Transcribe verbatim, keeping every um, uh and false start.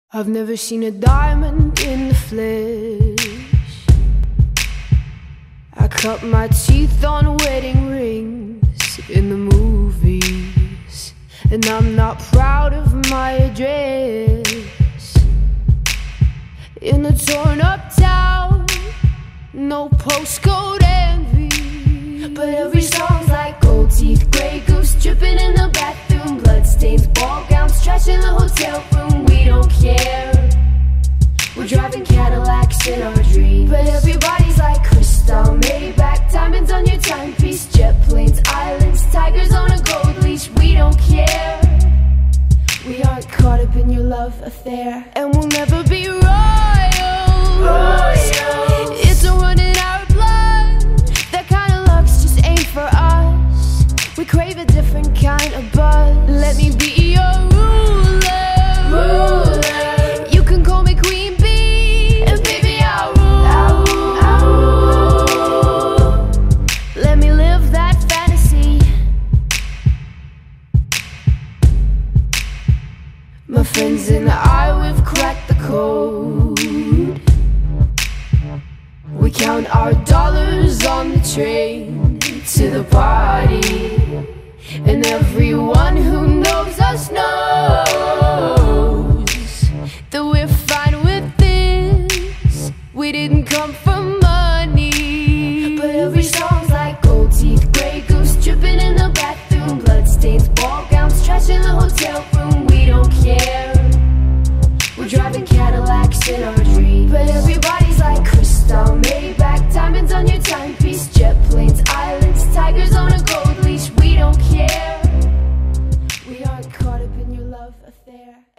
I've never seen a diamond in the flesh. I cut my teeth on wedding rings in the movies, and I'm not proud of my address. In a torn up town, no postcode envy, but every song's like gold teeth, grey goose dripping in the bathroom, bloodstains, ball gowns, trash in the hotel room. We don't care, we're driving Cadillacs in our dreams, but everybody's like crystal, Maybach, diamonds on your timepiece, jet planes, islands, tigers on a gold leash. We don't care, we aren't caught up in your love affair, and we'll never be royals. Royals. It's a run in our blood, that kind of luck's just ain't for us. We crave a different kind of buzz. Let me be your ruler, ruler. You can call me Queen Bee, and baby I'll rule, I'll rule, I'll rule. Let me live that fantasy. My friends and I, we've cracked the code. We count our dollars on the train to the party, and everyone who knows us knows that we're fine with this. We didn't come for money, but every song's like gold teeth, grey goose dripping in the bathroom, bloodstains, ball gowns, trash in the hotel room. We don't care, we're driving Cadillacs in our dreams, but everybody's like crystal, Maybach, diamonds on your timepiece, jet planes, islands, tigers on a gold leash. We don't care, we aren't caught up in your love affair.